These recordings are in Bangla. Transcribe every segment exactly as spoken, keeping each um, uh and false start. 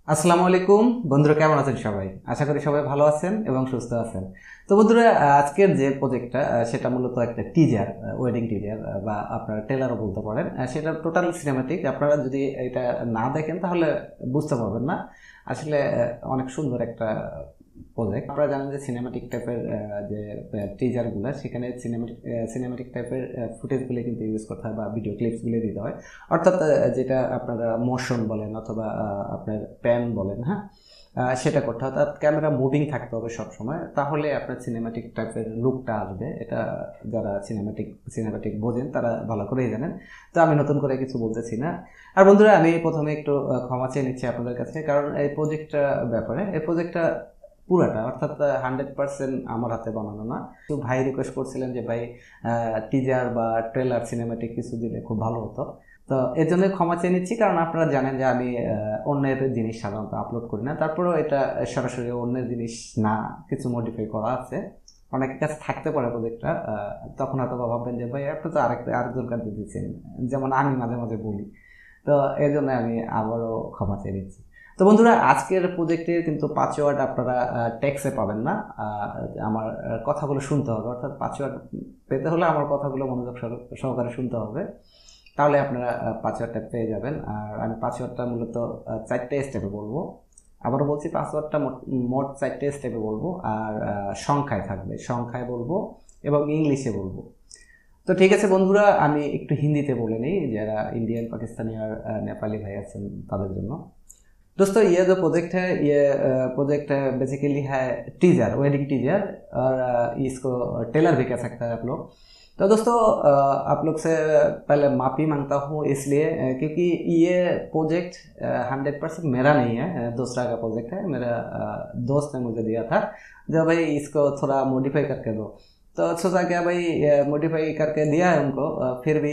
আসসালামু আলাইকুম বন্ধুরা, কেমন আছেন সবাই? আশা করি সবাই ভালো আছেন এবং সুস্থ আছেন। তো বন্ধুরা, আজকের যে প্রজেক্টটা সেটা মূলত একটা টিজার, ওয়েডিং টিজার বা আপনারা ট্রেলারও বলতে পারেন। সেটা টোটাল সিনেমাটিক। আপনারা যদি এটা না দেখেন তাহলে বুঝতে পারবেন না। আসলে অনেক সুন্দর একটা প্রজেক্ট। আপনারা জানেন যে সিনেমাটিক টাইপের যে টিজারগুলো, সেখানে সিনেমাটিক সিনেমাটিক টাইপের ফুটেজগুলো কিন্তু ইউজ করতে হয় বা ভিডিও ক্লিপসগুলো দিতে হয়। অর্থাৎ যেটা আপনারা মোশন বলেন অথবা আপনার প্যান বলেন, হ্যাঁ, সেটা করতে হয়। অর্থাৎ ক্যামেরা মুভিং থাকতে হবে সবসময়, তাহলে আপনার সিনেমাটিক টাইপের লুকটা আসবে। এটা যারা সিনেমাটিক সিনেমাটিক বোঝেন তারা ভালো করেই জানেন। তো আমি নতুন করে কিছু বলতেছি না। আর বন্ধুরা, আমি প্রথমে একটু ক্ষমা চেয়ে নিচ্ছি আপনাদের কাছে, কারণ এই প্রজেক্টটা ব্যাপারে এই প্রজেক্টটা পুরাটা অর্থাৎ হান্ড্রেড পার্সেন্ট আমার হাতে বানানো না। তো ভাই রিকোয়েস্ট করছিলেন যে ভাই টিজার বা ট্রেলার সিনেমাটিক কিছু দিলে খুব ভালো হতো। তো এর জন্য ক্ষমা চেয়ে নিচ্ছি, কারণ আপনারা জানেন যে আমি অন্যের জিনিস সাধারণত আপলোড করি না। তারপরেও এটা সরাসরি অন্যের জিনিস না, কিছু মডিফাই করা আছে। অনেকের কাছে থাকতে পারে প্রজেক্টটা, তখন হয়তো ভাববেন যে ভাই আপনি তো আরেকটা আরেকজন কাছে দিচ্ছেন, যেমন আমি মাঝে মাঝে বলি। তো এর জন্য আমি আবারও ক্ষমা চেয়ে নিচ্ছি। তো বন্ধুরা, আজকের প্রজেক্টের কিন্তু পাসওয়ার্ড আপনারা টেক্সে পাবেন না, আমার কথাগুলো শুনতে হবে। অর্থাৎ পাসওয়ার্ড পেতে হলে আমার কথাগুলো মনোযোগ সহকারে শুনতে হবে, তাহলে আপনারা পাসওয়ার্ডটা পেয়ে যাবেন। আর আমি পাসওয়ার্ডটা মূলত চারটে স্টেপে বলবো। আবারও বলছি, পাসওয়ার্ডটা মোট চারটে স্টেপে বলবো, আর সংখ্যায় থাকবে, সংখ্যায় বলবো এবং ইংলিশে বলবো। তো ঠিক আছে বন্ধুরা, আমি একটু হিন্দিতে বলে নিই, যারা ইন্ডিয়ান পাকিস্তানি আর নেপালি ভাই আছেন তাদের জন্য। दोस्तों, ये जो प्रोजेक्ट है ये प्रोजेक्ट बेसिकली है टीजर, वेडिंग टीजर, और इसको टेलर भी कह सकते हैं आप लोग। तो दोस्तों, आप लोग से पहले माफ़ी मांगता हूँ, इसलिए क्योंकि ये प्रोजेक्ट हंड्रेड परसेंट मेरा नहीं है, दूसरा का प्रोजेक्ट है। मेरा दोस्त ने मुझे दिया था, जो भाई इसको थोड़ा मॉडिफाई करके दो। तो सोचा क्या भाई, मॉडिफाई करके दिया है उनको, फिर भी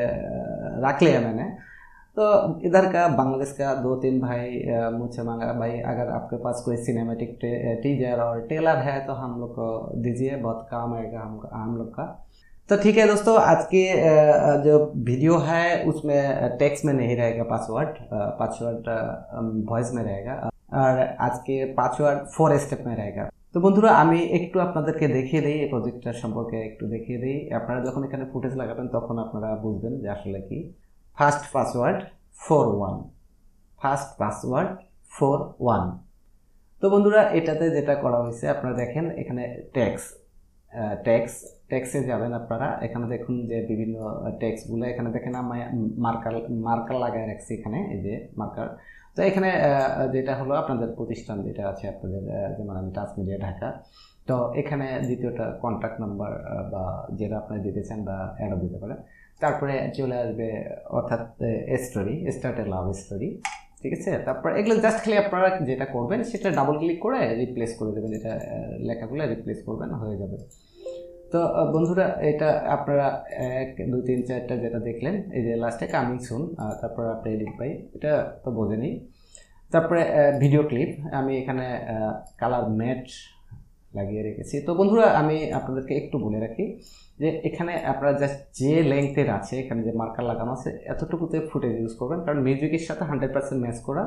रख लिया मैंने। तो इधर का बांग्लादेश का दो तीन भाई मुझसे मांगा, भाई अगर आपके पास कोई सिनेमैटिक टीजर और टेलर है तो हम लोग को दीजिए, बहुत काम आएगा हम हम लोग का। तो ठीक है दोस्तों, आज की जो वीडियो है उसमें टेक्स्ट में नहीं रहेगा पासवर्ड, पासवर्ड ভয়েস में रहेगा, और आज के পাসওয়ার্ড फोर स्टेप में रहेगा। তো বন্ধুরা, আমি একটু আপনাদেরকে দেখিয়ে দিই, এই প্রজেক্টটার সম্পর্কে একটু দেখিয়ে দিই। আপনারা যখন এখানে ফুটেজ লাগাবেন তখন আপনারা বুঝবেন যে আসলে কি। First password four one, first password four one. তো বন্ধুরা, এটাতে যেটা করা হয়েছে আপনারা দেখেন, এখানে ট্যাক্স ট্যাক্স ট্যাক্সে যাবেন আপনারা। এখানে দেখুন যে বিভিন্ন ট্যাক্সগুলো এখানে দেখেন, আমি মার্কার মার্কার লাগায় রাখছি এখানে, এই যে মার্কার। তো এখানে যেটা হলো আপনাদের প্রতিষ্ঠান যেটা আছে আপনাদের, যেমন আমি টাচ মিডিয়া ঢাকা। তো এখানে দ্বিতীয়টা কন্ট্যাক্ট নাম্বার বা যেটা আপনারা দিতে চান বা অ্যাডও দিতে পারেন। তারপরে চলে আসবে অর্থাৎ story, start a love story, ঠিক আছে। তারপর এগুলো জাস্ট খালি আপনারা যেটা করবেন সেটা ডাবল ক্লিক করে রিপ্লেস করে দেবেন, এটা লেখাগুলো রিপ্লেস করবেন, হয়ে যাবে। তো বন্ধুরা, এটা আপনারা এক দুই তিন চারটা যেটা দেখলেন, এই যে লাস্টে কামিং সুন, তারপর আপনি এডিট পাই, এটা তো বোঝেনি। তারপরে ভিডিও ক্লিপ, আমি এখানে কালার ম্যাট লাগিয়ে রেখেছি। তো বন্ধুরা, আমি আপনাদেরকে একটু বলে রাখি যে এখানে আপনারা জাস্ট যে লেংথের আছে, এখানে যে মার্কার লাগানো আছে এতটুকুতে ফুটেজ ইউজ করবেন, কারণ মিউজিকের সাথে হান্ড্রেড পার্সেন্ট ম্যাচ করা।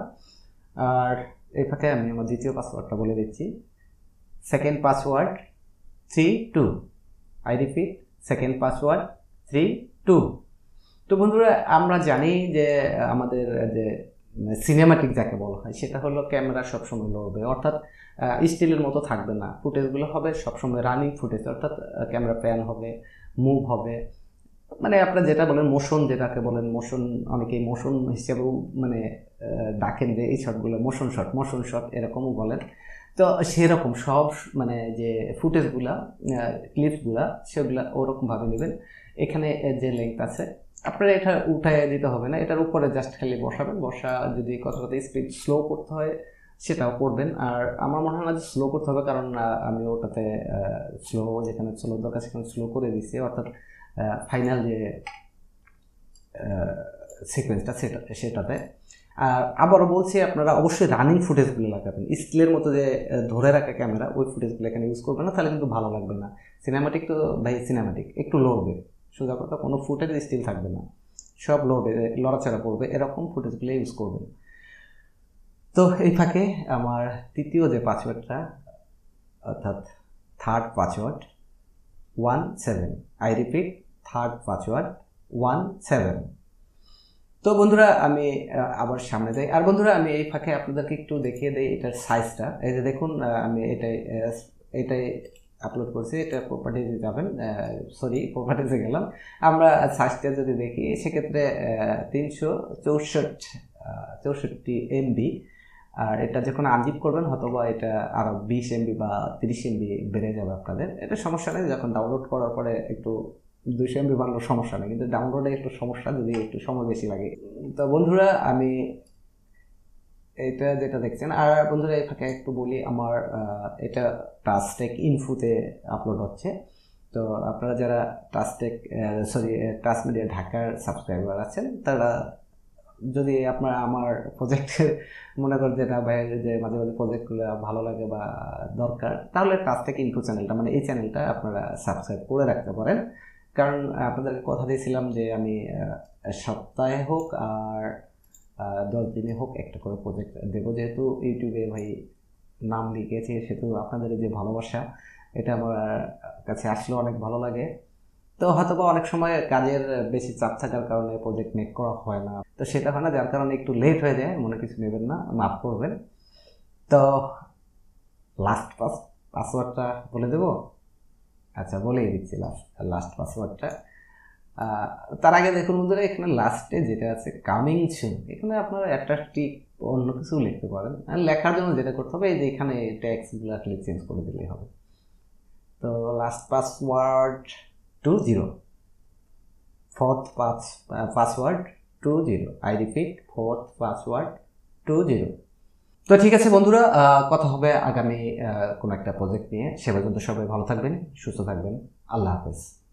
আর এই ফাঁকে আমি আমার দ্বিতীয় পাসওয়ার্ডটা বলে দিচ্ছি, second password three two. I repeat, second password three two. তো বন্ধুরা, আমরা জানি যে আমাদের যে সিনেমাটিক যাকে বলা হয় সেটা হলো ক্যামেরা সবসময় লড়বে, অর্থাৎ স্টিলের মতো থাকবে না। ফুটেজগুলো হবে সবসময় রানিং ফুটেজ, অর্থাৎ ক্যামেরা প্যান হবে, মুভ হবে, মানে আপনারা যেটা বলেন মোশন, যেটাকে বলেন মোশন, অনেকেই মোশন হিসেবেও মানে ডাকেন যে এই শটগুলো মোশন শট, মোশন শট এরকমও বলেন। তো সেরকম সব মানে যে ফুটেজগুলা, ক্লিপসগুলা, সেগুলা ওরকমভাবে নেবেন। এখানে যে লেংথ আছে আপনারা এটা উঠায় দিতে হবে না, এটার উপরে জাস্ট খালি বসাবেন। বসা যদি কথা কথা স্পিড স্লো করতে হয় সেটাও করবেন। আর আমার মনে হয় না যে স্লো করতে হবে, কারণ আমি ওটাতে স্লো, যেখানে স্লো দরকার সেখানে স্লো করে দিচ্ছি, অর্থাৎ ফাইনাল যে সিকোয়েন্সটা সেটা সেটাতে। আর আবারও বলছি, আপনারা অবশ্যই রানিং ফুটেজগুলো লাগাবেন, স্টিলের মতো যে ধরে রাখা ক্যামেরা ওই ফুটেজগুলো এখানে ইউজ করবেন না, তাহলে কিন্তু ভালো লাগবে না। সিনেমাটিক তো ভাই সিনেমাটিক একটু লড়বে, সোজা কথা, কোনো ফুটেজ স্টিল থাকবে না, সব লড়বে, লড়াচড়া করবে, এরকম ফুটেজগুলো ইউজ করবেন। তো এই ফাঁকে আমার তৃতীয় যে পাসওয়ার্ডটা অর্থাৎ third password one seven, I repeat third password one seven. তো বন্ধুরা আমি আবার সামনে যাই। আর বন্ধুরা আমি এই ফাঁকে আপনাদেরকে একটু দেখিয়ে দিই এটার সাইজটা। এই যে দেখুন আমি এটাই এটাই আপলোড করছি, এটা প্রপার্টিজে যাবেন, সরি প্রপার্টিজে গেলাম। আমরা সাইজটা যদি দেখি সেক্ষেত্রে তিনশো চৌষট্টি চৌষট্টি এমবি। আর এটা যখন আনজিপ করবেন হয়তোবা এটা আরও বিশ এমবি বা তিরিশ এমবি বেড়ে যাবে আপনাদের। এটা সমস্যা নেই, যখন ডাউনলোড করার পরে একটু দুইশো এমবি বানানোর সমস্যা নেই, কিন্তু ডাউনলোডে একটু সমস্যা, যদি একটু সময় বেশি লাগে। তো বন্ধুরা আমি এটা যেটা দেখছেন, আর বন্ধুরা এই ফাঁকে একটু বলি আমার এটা টাচটেক ইনফোতে আপলোড হচ্ছে। তো আপনারা যারা টাচটেক সরি টাচ মিডিয়া ঢাকার সাবস্ক্রাইবার আছেন তারা যদি আপনারা আমার প্রজেক্টের মনে করেন যে না ভাই যে মাঝে মাঝে প্রজেক্টগুলো ভালো লাগে বা দরকার, তাহলে টাচটেক ইনফো চ্যানেলটা মানে এই চ্যানেলটা আপনারা সাবস্ক্রাইব করে রাখতে পারেন। কারণ আপনাদেরকে কথা দিয়েছিলাম যে আমি সপ্তাহে হোক আর দশ দিনে হোক একটা করে প্রজেক্ট দেবো। যেহেতু ইউটিউবে ভাই নাম লিখেছি সেহেতু আপনাদের যে ভালোবাসা এটা আমার কাছে আসলে অনেক ভালো লাগে। তো হয়তো বা অনেক সময় কাজের বেশি চাপ থাকার কারণে প্রজেক্ট মেক করা হয় না, তো সেটা হয় না, যার কারণে একটু লেট হয়ে যায়, মনে কিছু নেবেন না, মাফ করবেন। তো লাস্ট পাস পাসওয়ার্ডটা বলে দেবো। আচ্ছা বলেই দিচ্ছি লাস্ট লাস্ট পাসওয়ার্ডটা। তার আগে দেখুন বন্ধুরা এখানে লাস্টে যেটা আছে কামিং সুন, এখানে আপনারা অ্যাট্রাকটিভ অন্য কিছু লিখতে পারেন। আর লেখার জন্য যেটা করতে হবে এই যে এখানে ট্যাক্সগুলো আসলে চেঞ্জ করে দিলেই হবে। তো last password two zero, fourth pass password two zero, I repeat fourth password two zero. তো ঠিক আছে বন্ধুরা, কথা হবে আগামী কোনো একটা প্রজেক্ট নিয়ে। সে পর্যন্ত সবাই ভালো থাকবেন, সুস্থ থাকবেন। আল্লাহ হাফেজ।